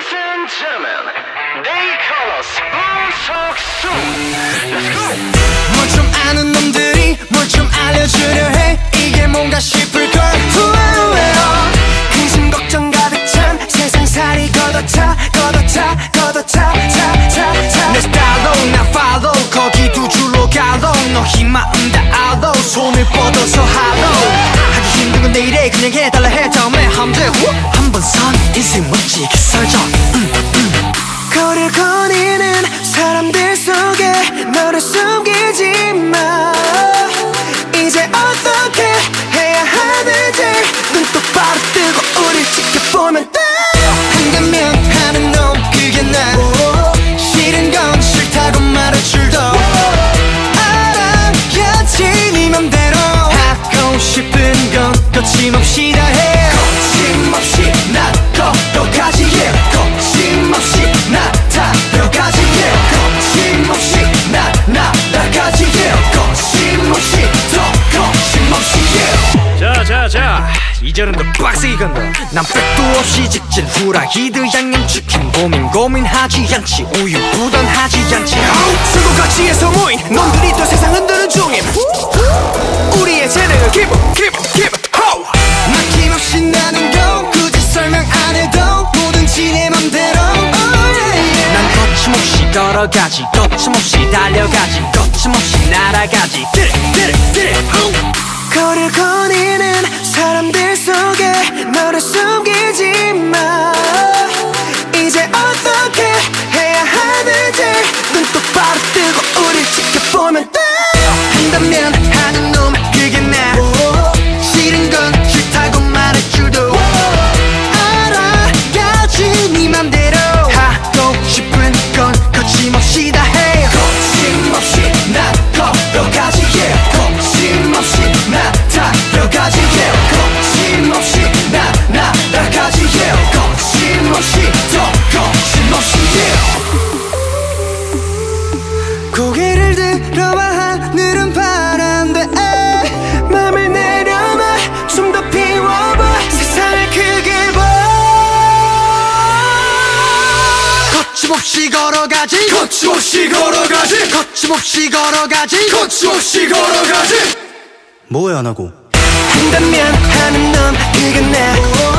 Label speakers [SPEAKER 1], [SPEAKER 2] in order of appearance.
[SPEAKER 1] and gentlemen, they call us 운석수. Let's go.
[SPEAKER 2] 뭘 좀 아는 놈들이 뭘 좀 알려주려 해. 이게 뭔가 싶을걸. 근심 걱정 가득 찬 세상살이 걷어차 내 스타일로 나 follow 거기 두 줄로 가로 너희 마음 다 알아 손을 뻗어서 하러 하기 힘든 건 내일에 그냥 해달라 해 다음에 하면 돼. 한번 선 인생 멋지게 설정. 거리를 거니는 사람들 속에 너를 숨기지 마. 이제 어떻게 해야 하는지 눈 똑바로 뜨고 우릴 지켜보면 돼. 한다면 하는 놈 그게 나. 싫은 건 싫다고 말할 줄도 알아야지. 네 맘대로 하고 싶은 건 거침없이 다 해. 거침없이 나 걸어가지. 거침없이 나 달려가지. 거침없이 나 날아가지. 거침없이 더 거침없이.
[SPEAKER 3] 자 이제는 더 빡세게 간다.
[SPEAKER 2] 난 백도 없이 직진 후라이드 양념치킨 고민하지 않지. 우유 부단하지 않지. 술고가치에서 모인 놈들이 또 세상 흔드는 중임. 우리의 재능을 keep ho. 막힘없이 나는 go. 굳이 설명 안 해도 뭐든지 내 맘대로. 난 거침없이 걸어가지. 거침없이 달려가지. 거침없이 날아가지. 거리를 거니는 사람들 속에 너를 숨기지 마. 이제 어떻게 해야 하는지 눈 똑바로 뜨고 우릴 지켜보면 돼. 한다면 하는 놈 그게 나. 싫은 건 싫다고 말할 줄도 알아야지. 네 맘대로 하고 싶은 건 거침없이 다 해. 거침없이 나 걸어가지. 거침없이 나 달려가지. 거침없이 나 날아가지. 거침없이 더 거침없이. 고개를 들어봐 하늘은 파란데 맘을 내려놔 좀 더 피워봐. 세상을 크게 봐. 거침없이 걸어가지. 거침없이 걸어가지. 거침없이 걸어가지. 거침없이 걸어가지.
[SPEAKER 3] 뭐해 안 하고?
[SPEAKER 2] 한다면 하는 놈 그게 나.